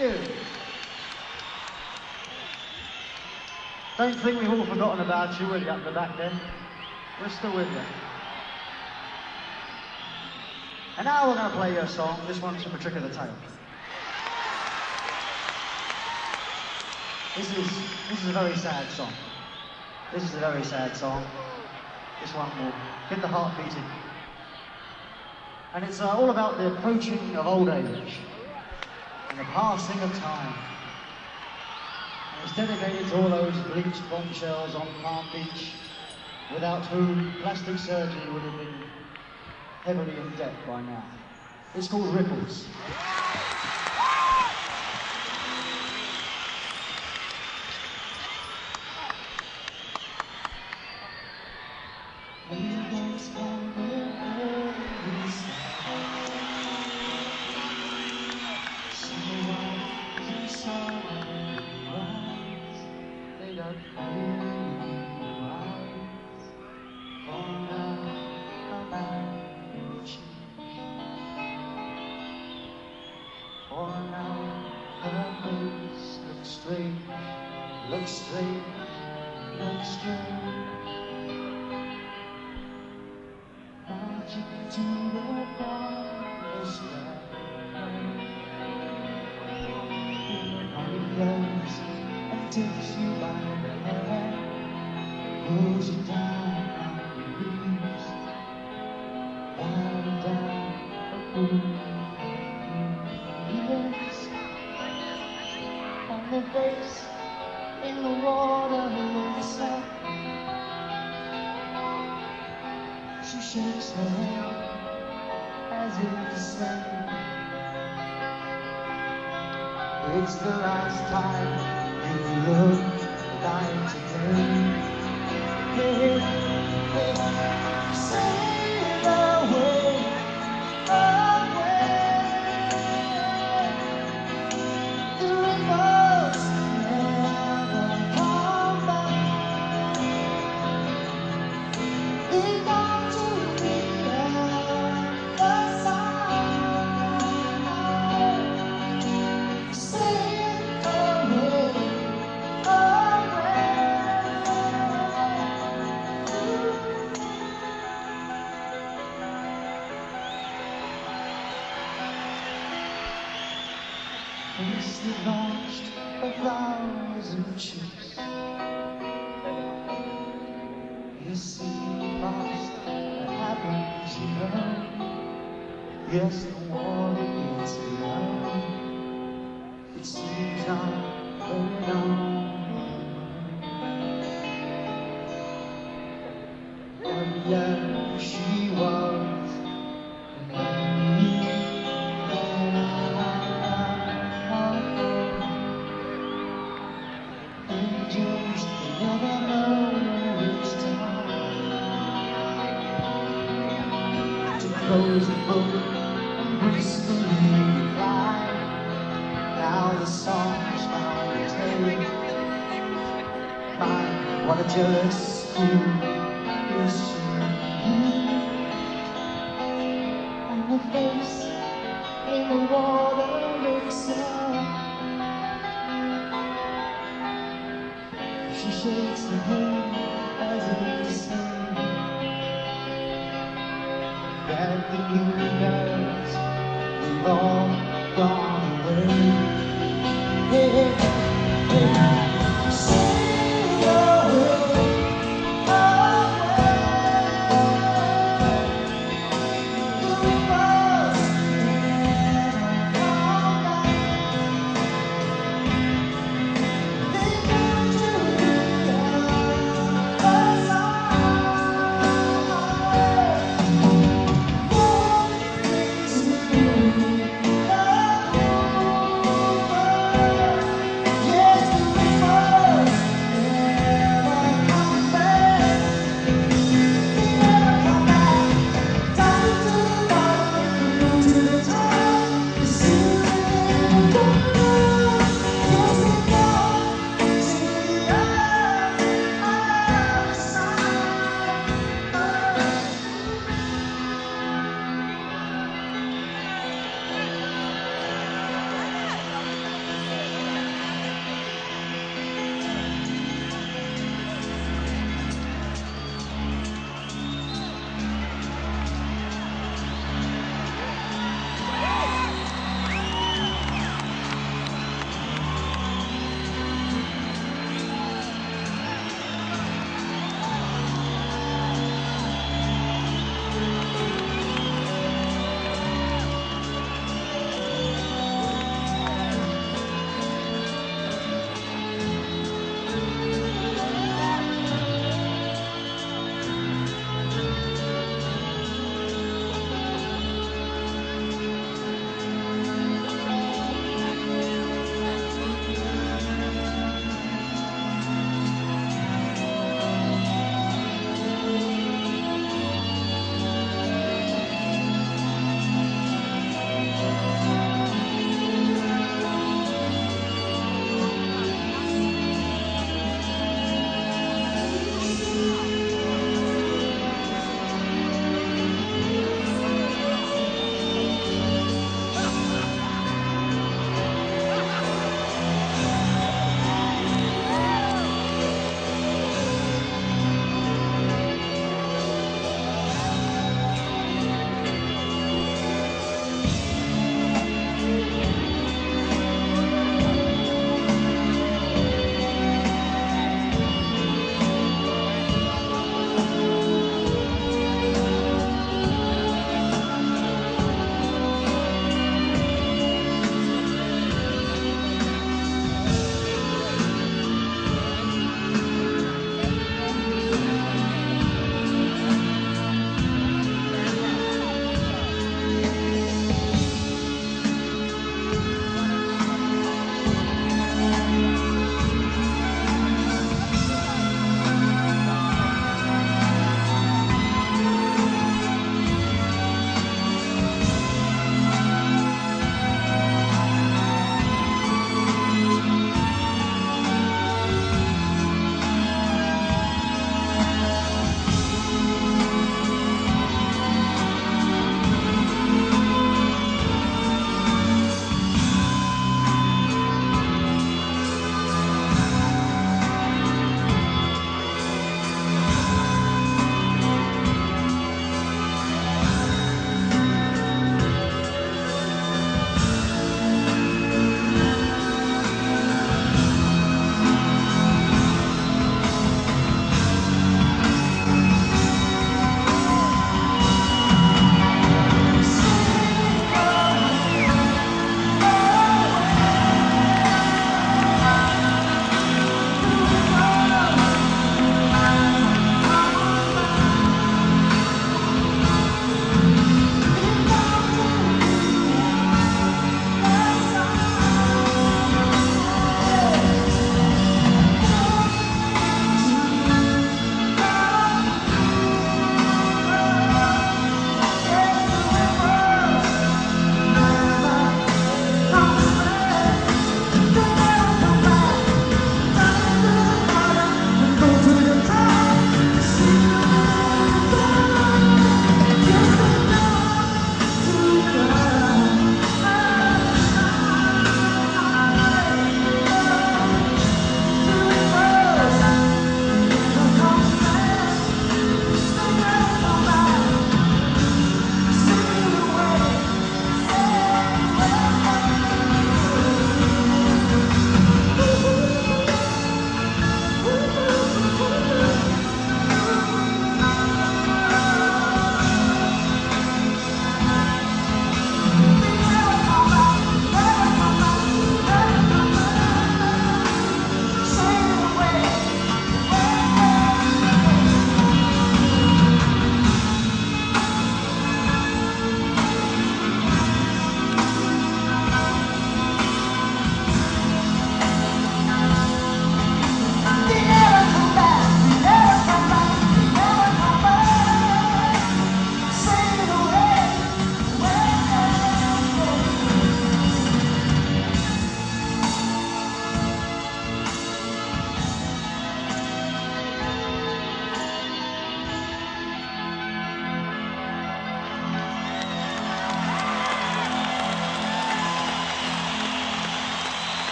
you. Don't think we've all forgotten about you, will you, up the back there? We're still with you. And now we're going to play you a song. This one's from A Trick of the Tail. This is a very sad song. This is a very sad song. This one will get the heart beating. And it's all about the approaching of old age and the passing of time. And it's dedicated to all those bleached bombshells on Palm Beach, without whom plastic surgery would have been heavily in debt by now. It's called Ripples. It's the last time you look like today. Sail away, away. The rivers never come back. They got to be the side. Sail away, away. It's the launched of flowers and chips. You see fast that happens, you know. Yes, the water gets below. It seems not very long. But there she was, angels, they never know which time to close the book and gracefully fly. Now the song's found its name. My, what a jealous fool is she. And the face in the water looks up. She shakes her head as if to say that the universe we've all gone away. Hey, hey, hey. Sail away, away. The rivers never come back. They got to be the side. Yes, the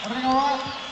Everything all right?